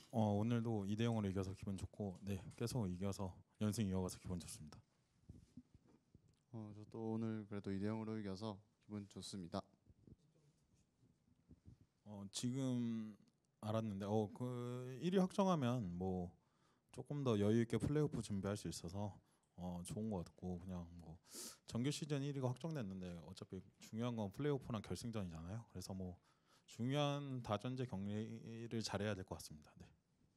오늘도 2대 0으로 이겨서 기분 좋고, 네, 계속 이겨서 연승 이어가서 기분 좋습니다. 저도 오늘 그래도 2대 0으로 이겨서 기분 좋습니다. 지금 알았는데, 그 1위 확정하면 뭐 조금 더 여유 있게 플레이오프 준비할 수 있어서 좋은 것 같고, 그냥 뭐 정규 시즌 1위가 확정됐는데 어차피 중요한 건 플레이오프랑 결승전이잖아요. 그래서 뭐 중요한 다전제 격리를 잘해야 될 것 같습니다. 네.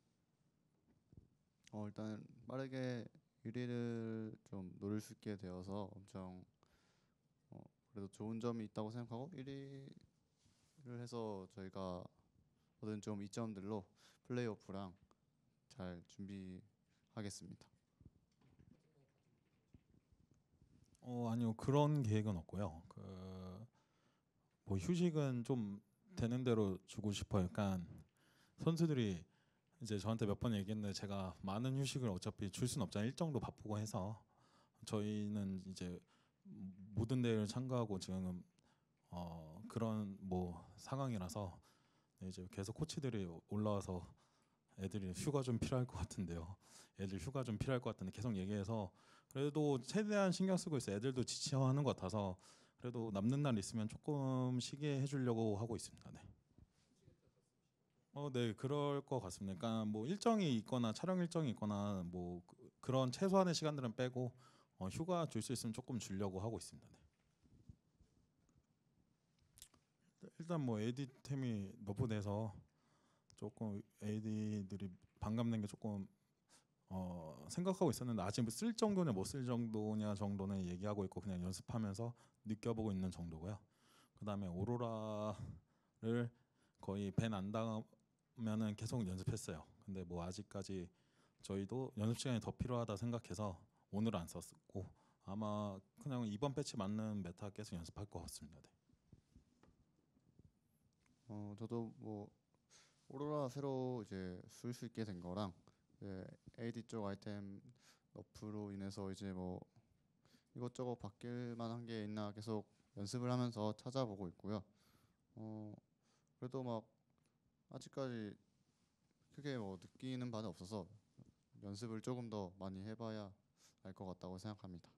일단 빠르게 1위를 좀 노릴 수 있게 되어서 엄청 그래도 좋은 점이 있다고 생각하고 1위를 해서 저희가 얻은 좀 이점들로 플레이오프랑 잘 준비하겠습니다. 아니요, 그런 계획은 없고요. 뭐 휴식은 좀 되는 대로 주고 싶어요. 그러니까 선수들이 이제 저한테 몇 번 얘기했는데 제가 많은 휴식을 어차피 줄 수는 없잖아요. 일정도 바쁘고 해서 저희는 이제 모든 대회를 참가하고 지금 그런 뭐 상황이라서 이제 계속 코치들이 올라와서 애들이 휴가 좀 필요할 것 같은데요. 애들 휴가 좀 필요할 것 같은데 계속 얘기해서 그래도 최대한 신경 쓰고 있어요. 애들도 지쳐하는 것 같아서 그래도 남는 날 있으면 조금 쉬게 해주려고 하고 있습니다. 네. 네, 그럴 것 같습니다. 그러니까 뭐 일정이 있거나 촬영 일정이 있거나 뭐 그런 최소한의 시간들은 빼고 휴가 줄 수 있으면 조금 주려고 하고 있습니다. 네. 일단 뭐 AD 템이 너프돼서 조금 AD들이 반감된 게 조금 생각하고 있었는데 아직 뭐쓸 정도냐 못 쓸 정도냐 정도는 얘기하고 있고 그냥 연습하면서 느껴보고 있는 정도고요. 그다음에 오로라를 거의 밴 안 당하면은 계속 연습했어요. 근데 뭐 아직까지 저희도 연습 시간이 더 필요하다 생각해서 오늘 안 썼고 아마 그냥 이번 패치 맞는 메타 계속 연습할 것 같습니다. 네. 저도 뭐 오로라 새로 이제 쓸 수 있게 된 거랑 이제 AD 쪽 아이템 너프로 인해서 이제 뭐 이것저것 바뀔 만한 게 있나 계속 연습을 하면서 찾아보고 있고요. 어, 그래도 막 아직까지 크게 뭐 느끼는 바는 없어서 연습을 조금 더 많이 해봐야 알 것 같다고 생각합니다.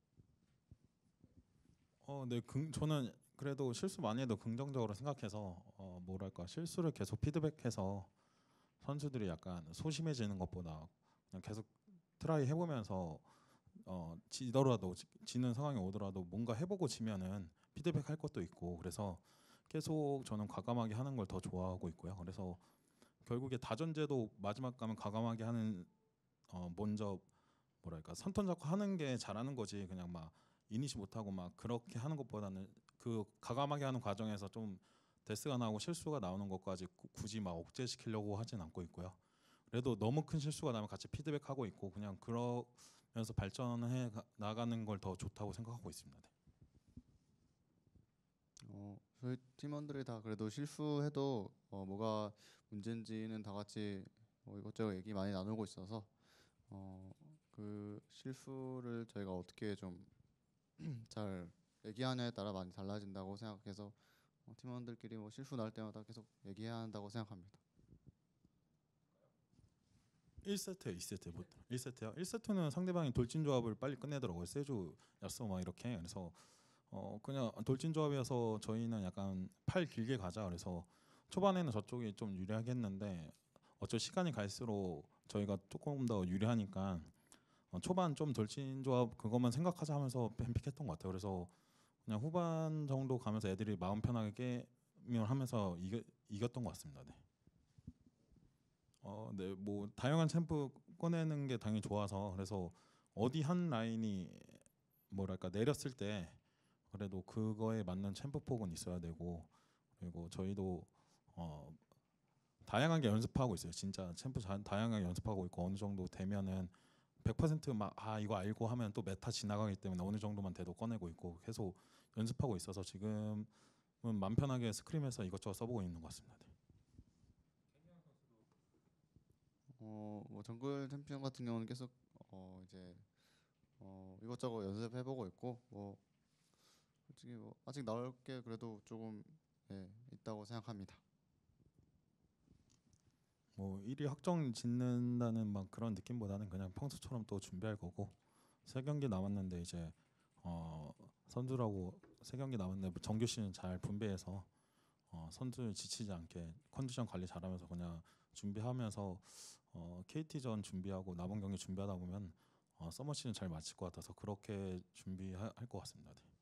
네, 저는 그래도 실수 많이 해도 긍정적으로 생각해서 뭐랄까 실수를 계속 피드백해서 선수들이 약간 소심해지는 것보다 그냥 계속 트라이 해보면서 지더라도 지는 상황이 오더라도 뭔가 해보고 지면은 피드백 할 것도 있고 그래서 계속 저는 과감하게 하는 걸 더 좋아하고 있고요. 그래서 결국에 다전제도 마지막 가면 과감하게 하는 먼저 뭐랄까 선턴 잡고 하는 게 잘하는 거지 그냥 막 이니시 못하고 막 그렇게 하는 것보다는 그 과감하게 하는 과정에서 좀 데스가 나오고 실수가 나오는 것까지 굳이 막 억제시키려고 하진 않고 있고요. 그래도 너무 큰 실수가 나면 같이 피드백하고 있고 그냥 그러면서 발전해 나가는 걸 더 좋다고 생각하고 있습니다. 네. 저희 팀원들이 다 그래도 실수해도 뭐가 문제인지는 다 같이 뭐 이것저것 얘기 많이 나누고 있어서 어, 그 실수를 저희가 어떻게 좀 잘 얘기하냐에 따라 많이 달라진다고 생각해서 팀원들끼리 뭐 실수 날 때마다 계속 얘기해야 한다고 생각합니다. 1세트에 2세트 뭐 1세트요. 1세트는 상대방이 돌진 조합을 빨리 끝내더라고요. 세주 야스 막 이렇게. 그래서 그냥 돌진 조합이어서 저희는 약간 팔 길게 가자. 그래서 초반에는 저쪽이 좀 유리하겠는데 어쩔 시간이 갈수록 저희가 조금 더 유리하니까 초반 좀 돌진 조합 그것만 생각하자 하면서 뱀픽했던 것 같아요. 그래서 그냥 후반 정도 가면서 애들이 마음 편하게 게임을 하면서 이겼던 것 같습니다. 네. 네, 뭐 다양한 챔프 꺼내는 게 당연히 좋아서 그래서 어디 한 라인이 뭐랄까 내렸을 때 그래도 그거에 맞는 챔프 폭은 있어야 되고 그리고 저희도 어, 다양하게 연습하고 있어요. 진짜 챔프 다양하게 연습하고 있고 어느 정도 되면은 100%막 이거 알고 하면 또 메타 지나가기 때문에 어느 정도만 돼도 꺼내고 있고 계속 연습하고 있어서 지금은 맘 편하게 스크림해서 이것저것 써보고 있는 것 같습니다. 네. 뭐 정글 챔피언 같은 경우는 계속 이제 이것저것 연습해보고 있고 뭐 솔직히 뭐 아직 나올 게 그래도 조금 있다고 생각합니다. 뭐 1위 확정 짓는다는 막 그런 느낌보다는 그냥 평소처럼 또 준비할 거고, 세 경기 남았는데 이제 선수라고 세 경기 남았는데 정규 시즌 잘 분배해서 선수 지치지 않게 컨디션 관리 잘하면서 그냥 준비하면서 KT전 준비하고 남은 경기 준비하다 보면 서머 시즌 잘 마칠 것 같아서 그렇게 준비할 것 같습니다. 네.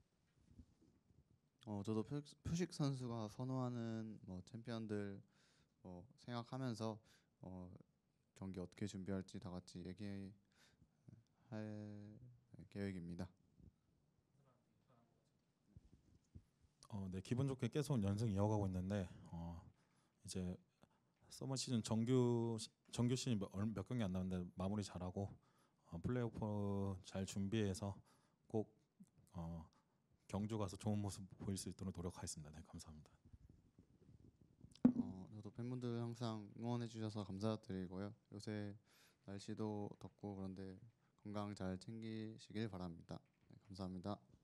저도 표식 선수가 선호하는 뭐 챔피언들 생각하면서 어, 경기 어떻게 준비할지 다 같이 얘기할 계획입니다. 네, 기분 좋게 계속 연승 이어가고 있는데 이제 서머 시즌 정규 시즌 몇 경기 안 남았는데 마무리 잘하고 플레이오프 잘 준비해서 꼭 경주 가서 좋은 모습 보일 수 있도록 노력하겠습니다. 네, 감사합니다. 저도 팬분들 항상 응원해 주셔서 감사드리고요. 요새 날씨도 덥고 그런데 건강 잘 챙기시길 바랍니다. 네, 감사합니다.